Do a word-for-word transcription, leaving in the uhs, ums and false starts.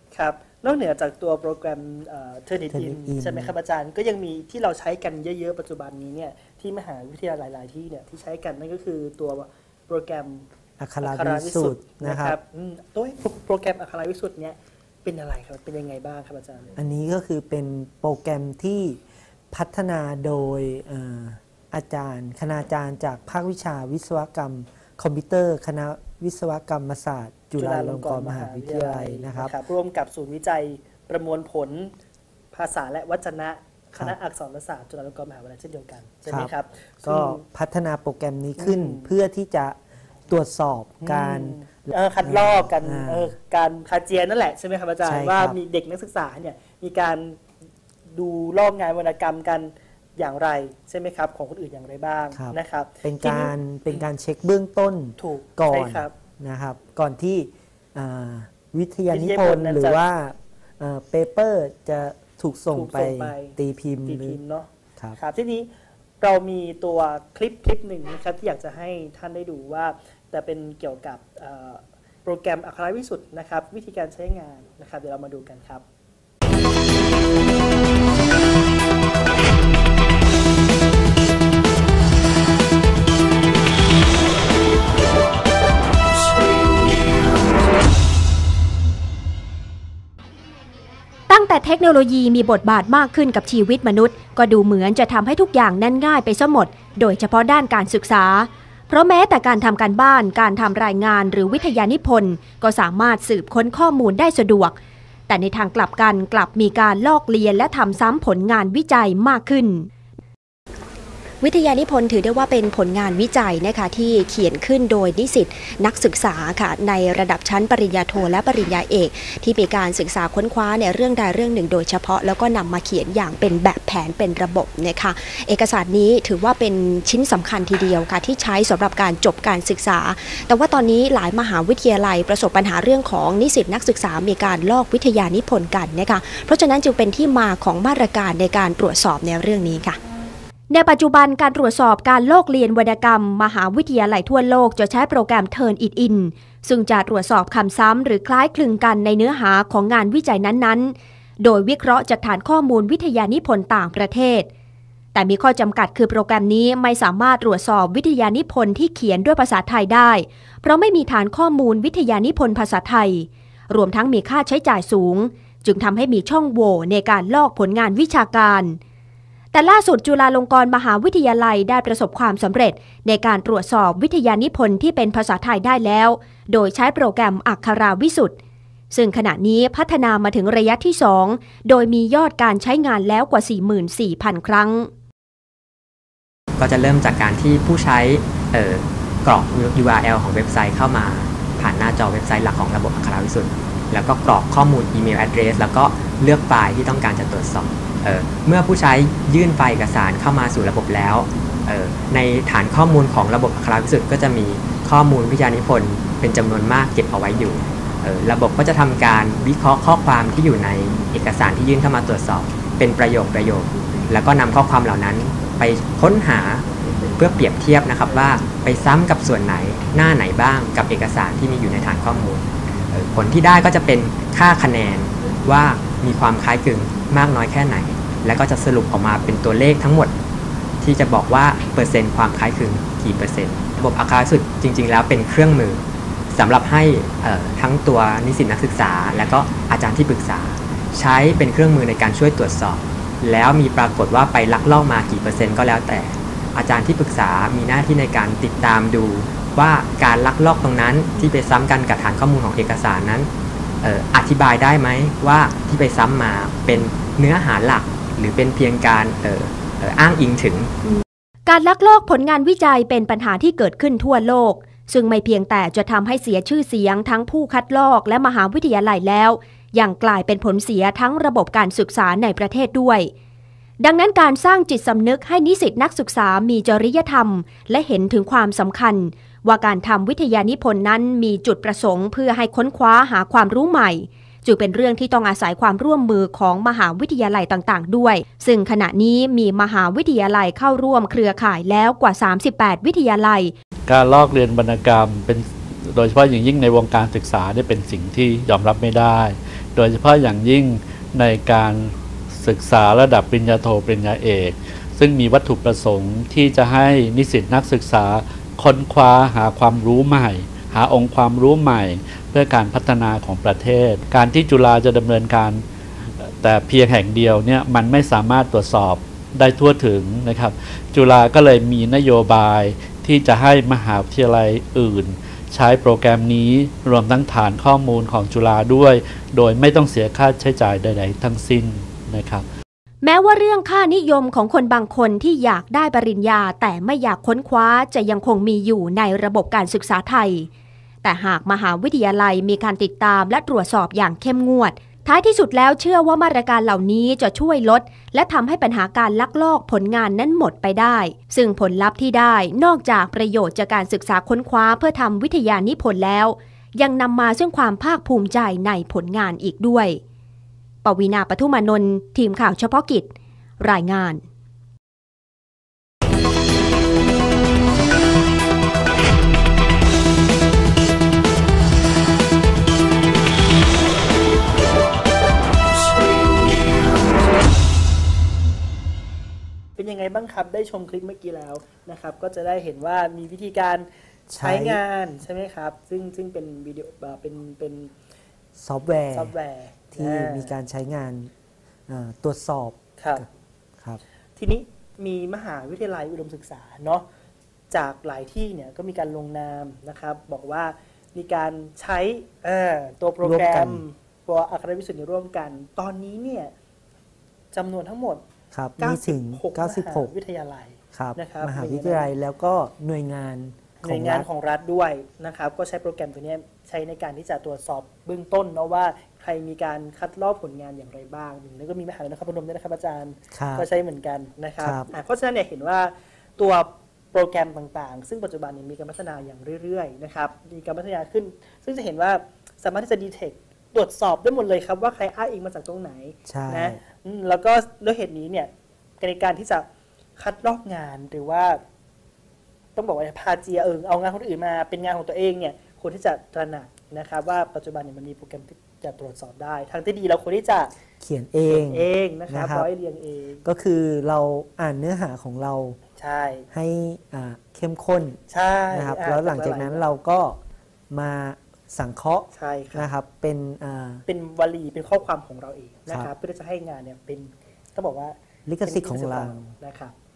ครับนอกเหนือจากตัวโปรแกรมเทอร์นิตอินใช่ไหมครับอาจารย์ก็ยังมีที่เราใช้กันเยอะๆปัจจุบันนี้เนี่ยที่มหาวิทยาลัยหลายๆที่เนี่ยที่ใช้กันนั่นก็คือตัวโปรแกรมอัคราวิสุทธ์นะครับตัวโปรแกรมอัคราวิสุทธ์เนี่ยเป็นอะไรครับเป็นยังไงบ้างครับอาจารย์อันนี้ก็คือเป็นโปรแกรมที่พัฒนาโดยอาจารย์คณาจารย์จากภาควิชาวิศวกรรมคอมพิวเตอร์คณะวิศวกรรมศาสตร์จุฬาลงกรณ์มหาวิทยาลัยนะครับร่วมกับศูนย์วิจัยประมวลผลภาษาและวจนะคณะอักษรศาสตร์จุฬาลงกรณ์มหาวิทยาลัยเช่นเดียวกันใช่ไหมครับก็พัฒนาโปรแกรมนี้ขึ้นเพื่อที่จะตรวจสอบการคัดลอกกันการคาเจียนนั่นแหละใช่ไหมครับอาจารย์ว่ามีเด็กนักศึกษาเนี่ยมีการดูลอกงานวรรณกรรมกันอย่างไรใช่ไหมครับของคนอื่นอย่างไรบ้างนะครับเป็นการเป็นการเช็คเบื้องต้นก่อนนะครับก่อนที่วิทยานิพนธ์หรือว่าเปเปอร์จะถูกส่งไปตีพิมพ์เนาะครับทีนี้เรามีตัวคลิปคลิปหนึ่งนะครับที่อยากจะให้ท่านได้ดูว่าแต่เป็นเกี่ยวกับโปรแกรมอัคราวิสุทธ์นะครับวิธีการใช้งานนะครับเดี๋ยวเรามาดูกันครับตั้งแต่เทคโนโลยีมีบทบาทมากขึ้นกับชีวิตมนุษย์ก็ดูเหมือนจะทำให้ทุกอย่างนั้นง่ายไปซะหมดโดยเฉพาะด้านการศึกษาเพราะแม้แต่การทำการบ้านการทำรายงานหรือวิทยานิพนธ์ก็สามารถสืบค้นข้อมูลได้สะดวกแต่ในทางกลับกันกลับมีการลอกเลียนและทำซ้ำผลงานวิจัยมากขึ้นวิทยานิพนธ์ถือได้ว่าเป็นผลงานวิจัยนะคะที่เขียนขึ้นโดยนิสิตนักศึกษาค่ะในระดับชั้นปริญญาโทและปริญญาเอกที่มีการศึกษาค้นคว้าในเรื่องใดเรื่องหนึ่งโดยเฉพาะแล้วก็นำมาเขียนอย่างเป็นแบบแผนเป็นระบบนะคะเอกสารนี้ถือว่าเป็นชิ้นสำคัญทีเดียวค่ะที่ใช้สำหรับการจบการศึกษาแต่ว่าตอนนี้หลายมหาวิทยาลัยประสบปัญหาเรื่องของนิสิตนักศึกษามีการลอกวิทยานิพนธ์กันนะคะเพราะฉะนั้นจึงเป็นที่มาของมาตรการในการตรวจสอบในเรื่องนี้ค่ะในปัจจุบันการตรวจสอบการลอกเลียนวรรณกรรมมหาวิทยาลัยทั่วโลกจะใช้โปรแกรม Turnitin ซึ่งจะตรวจสอบคำซ้ำหรือคล้ายคลึงกันในเนื้อหาของงานวิจัยนั้นๆโดยวิเคราะห์จากฐานข้อมูลวิทยานิพนธ์ต่างประเทศแต่มีข้อจำกัดคือโปรแกรมนี้ไม่สามารถตรวจสอบวิทยานิพนธ์ที่เขียนด้วยภาษาไทยได้เพราะไม่มีฐานข้อมูลวิทยานิพนธ์ภาษาไทยรวมทั้งมีค่าใช้จ่ายสูงจึงทำให้มีช่องโหว่ในการลอกผลงานวิชาการแต่ล่าสุดจุฬาลงกรณ์มหาวิทยาลัยได้ประสบความสำเร็จในการตรวจสอบวิทยานิพนธ์ที่เป็นภาษาไทยได้แล้วโดยใช้โปรแกรมอัคราวิสุทธ์ซึ่งขณะนี้พัฒนามาถึงระยะที่สองโดยมียอดการใช้งานแล้วกว่า สี่หมื่นสี่พัน ครั้งก็จะเริ่มจากการที่ผู้ใช้เอ่อกรอก ยู อาร์ แอล ของเว็บไซต์เข้ามาผ่านหน้าจอเว็บไซต์หลักของระบบอัคราวิสุทธ์แล้วก็กรอกข้อมูลอีเมล address แล้วก็เลือกไฟล์ที่ต้องการจะตรวจสอบเอ่อเมื่อผู้ใช้ยื่นไฟล์เอกสารเข้ามาสู่ระบบแล้วเอ่อในฐานข้อมูลของระบบอัคราวิสุทธ์ก็จะมีข้อมูลวิทยานิพนธ์เป็นจำนวนมากเก็บเอาไว้อยู่เอ่อระบบก็จะทำการวิเคราะห์ข้อความที่อยู่ในเอกสารที่ยื่นเข้ามาตรวจสอบเป็นประโยคประโยคแล้วก็นำข้อความเหล่านั้นไปค้นหาเพื่อเปรียบเทียบนะครับว่าไปซ้ำกับส่วนไหนหน้าไหนบ้างกับเอกสารที่มีอยู่ในฐานข้อมูลผลที่ได้ก็จะเป็นค่าคะแนนว่ามีความคล้ายคลึงมากน้อยแค่ไหนแล้วก็จะสรุปออกมาเป็นตัวเลขทั้งหมดที่จะบอกว่าเปอร์เซ็นต์ความคล้ายคลึงกี่เปอร์เซ็นต์ระบบอัคราวิสุทธ์จริงๆแล้วเป็นเครื่องมือสำหรับให้ทั้งตัวนิสิตนักศึกษาและก็อาจารย์ที่ปรึกษาใช้เป็นเครื่องมือในการช่วยตรวจสอบแล้วมีปรากฏว่าไปลักลอบมากี่เปอร์เซ็นต์ก็แล้วแต่อาจารย์ที่ปรึกษามีหน้าที่ในการติดตามดูว่าการลักลอบตรงนั้นที่ไปซ้ำกันกับฐานข้อมูลของเอกสารนั้นเอ่ออธิบายได้ไหมว่าที่ไปซ้ำมาเป็นเนื้อหาหลักหรือเป็นเพียงการเอ่อเอ่ออ้างอิงถึงการลักลอบผลงานวิจัยเป็นปัญหาที่เกิดขึ้นทั่วโลกซึ่งไม่เพียงแต่จะทำให้เสียชื่อเสียงทั้งผู้คัดลอกและมหาวิทยาลัยแล้วยังกลายเป็นผลเสียทั้งระบบการศึกษาในประเทศด้วยดังนั้นการสร้างจิตสำนึกให้นิสิตนักศึกษามีจริยธรรมและเห็นถึงความสำคัญว่าการทำวิทยานิพนธ์นั้นมีจุดประสงค์เพื่อให้ค้นคว้าหาความรู้ใหม่จึงเป็นเรื่องที่ต้องอาศัยความร่วมมือของมหาวิทยาลัยต่างๆด้วยซึ่งขณะนี้มีมหาวิทยาลัยเข้าร่วมเครือข่ายแล้วกว่าสามสิบแปดวิทยาลัยการลอกเลียนวรรณกรรมเป็นโดยเฉพาะอย่างยิ่งในวงการศึกษาเนี่ยเป็นสิ่งที่ยอมรับไม่ได้โดยเฉพาะอย่างยิ่งในการศึกษาระดับปริญญาโทปริญญาเอกซึ่งมีวัตถุประสงค์ที่จะให้นิสิตนักศึกษาค้นคว้าหาความรู้ใหม่หาองค์ความรู้ใหม่เพื่อการพัฒนาของประเทศการที่จุฬาจะดำเนินการแต่เพียงแห่งเดียวเนี่ยมันไม่สามารถตรวจสอบได้ทั่วถึงนะครับจุฬาก็เลยมีนโยบายที่จะให้มหาวิทยาลัยอื่นใช้โปรแกรมนี้รวมทั้งฐานข้อมูลของจุฬาด้วยโดยไม่ต้องเสียค่าใช้จ่ายใดๆทั้งสิ้นนะครับแม้ว่าเรื่องค่านิยมของคนบางคนที่อยากได้ปริญญาแต่ไม่อยากค้นคว้าจะยังคงมีอยู่ในระบบการศึกษาไทยแต่หากมหาวิทยาลัยมีการติดตามและตรวจสอบอย่างเข้มงวดท้ายที่สุดแล้วเชื่อว่ามาตรการเหล่านี้จะช่วยลดและทำให้ปัญหาการลักลอบผลงานนั้นหมดไปได้ซึ่งผลลัพธ์ที่ได้นอกจากประโยชน์จากการศึกษาค้นคว้าเพื่อทำวิทยานิพนธ์แล้วยังนำมาซึ่งความภาคภูมิใจในผลงานอีกด้วยปวีณา ปทุมานนท์ทีมข่าวเฉพาะกิจรายงานเป็นยังไงบ้างครับได้ชมคลิปเมื่อกี้แล้วนะครับก็จะได้เห็นว่ามีวิธีการใช้งานใช่ไหมครับซึ่งซึ่งเป็นวิดีโอเป็นเป็นซอฟต์แวร์ซอฟต์แวร์ที่มีการใช้งานตรวจสอบครับครับทีนี้มีมหาวิทยาลัยอุดมศึกษาเนาะจากหลายที่เนี่ยก็มีการลงนามนะครับบอกว่ามีการใช้ตัวโปรแกรมตัวอัครวิสุทธิ์ร่วมกันตอนนี้เนี่ยจำนวนทั้งหมดครับมีถึงเก้าสิบหกวิทยาลัยนะครับมหาวิทยาลัยแล้วก็หน่วยงานหน่วยงานของรัฐด้วยนะครับก็ใช้โปรแกรมตัวนี้ใช้ในการที่จะตรวจสอบเบื้องต้นเนาะว่าใครมีการคัดลอกผลงานอย่างไรบ้างแล้วก็มีมหาวิทยาลัยนครพนมด้วยนะครับอาจารย์ก็ใช้เหมือนกันนะครับเพราะฉะนั้นเนี่ยเห็นว่าตัวโปรแกรมต่างๆซึ่งปัจจุบันนี้มีการพัฒนาอย่างเรื่อยๆนะครับมีการพัฒนาขึ้นซึ่งจะเห็นว่าสามารถที่จะ detect ตรวจสอบได้หมดเลยครับว่าใครอ้างอิงมาจากตรงไหนนะแล้วก็ด้วยเหตุนี้เนี่ยในการที่จะคัดลอกงานหรือว่าต้องบอกว่าพาเจียเอิงเอางานคนอื่นมาเป็นงานของตัวเองเนี่ยควรที่จะตระหนักนะครับว่าปัจจุบันเนี่ยมันมีโปรแกรมที่จะตรวจสอบได้ทางที่ดีเราควรที่จะเขียนเองเองนะครับร้อยเรียงเองก็คือเราอ่านเนื้อหาของเราใช่ให้เข้มข้นใช่นะครับแล้วหลังจากนั้นเราก็มาสังเคราะห์นะครับเป็นเป็นวลีเป็นข้อความของเราเองนะครับเพื่อจะให้งานเนี่ยเป็นต้องบอกว่าลิขสิทธิ์ของเรานะครับ